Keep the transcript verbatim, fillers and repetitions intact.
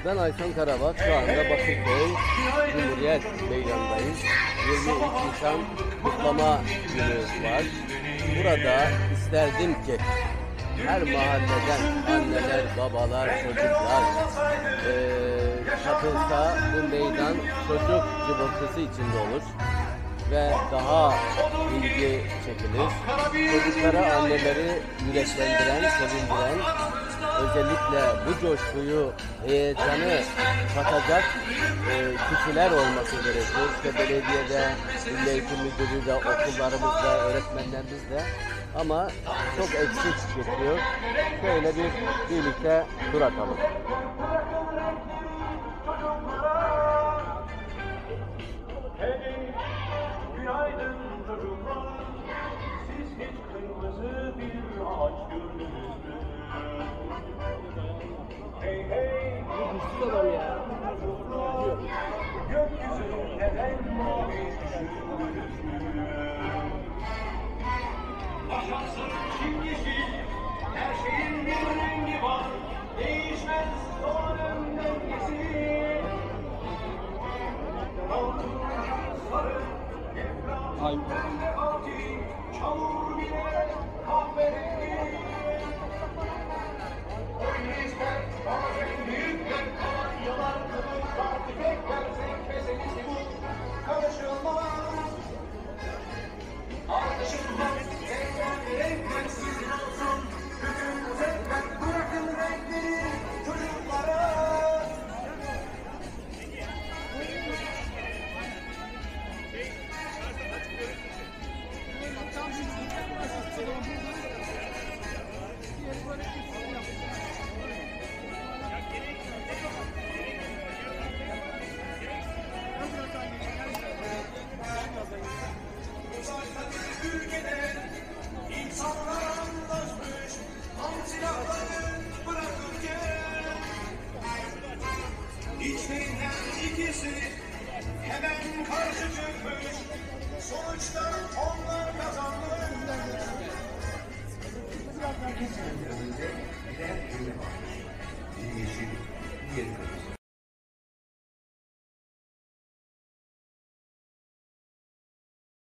Ben Aysan Karabak, şu anda Bakırköy Cumhuriyet Meydanı'ndayım. yirmi üç Nisan kutlama günü var. Burada isterdim ki her mahalleden anneler, babalar, çocuklar e, katılsa, bu meydan çocuk cıvıltısı içinde olur ve daha ilgi çekilir. Çocuklara anneleri yüreklendiren, sevindiren, özellikle bu coşkuyu, heyecanı katacak e, kişiler olması gerekir. İşte belediyede, Milli Eğitim Müdürlüğü'de, okullarımızda, öğretmenlerimizde, ama çok eksik geçiyor. Şöyle bir birlikte tur atalım. Günaydın çocuklar, siz hiç kırmızı bir ağaç gördünüz mü? Hey hey, çocuklar, gökyüzü neden mavi düşündünüz mü? Başlasın çim yeşil, her şeyin bir rengi var, değişmez doğanın dengesi. Ay. Çamur bile kahverengi. Oyuncular bazen büyükler kalanyalar kılıç parti bekler zevk meselesi bu. Karışılmaz. Artışılmaz. Renkler renkler sizin olsun. Bütün zevkler bırakın renkleri çocuklara. Ülkede insanlar anlaşmış, tam silahları bırakırken İçlerinden ikisi hemen karşı çıkmış, sonuçta onlar kazanmış.